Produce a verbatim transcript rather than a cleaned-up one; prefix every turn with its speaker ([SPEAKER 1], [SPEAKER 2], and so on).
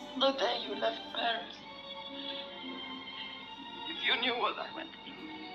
[SPEAKER 1] The day you left Paris. If you knew what I went through.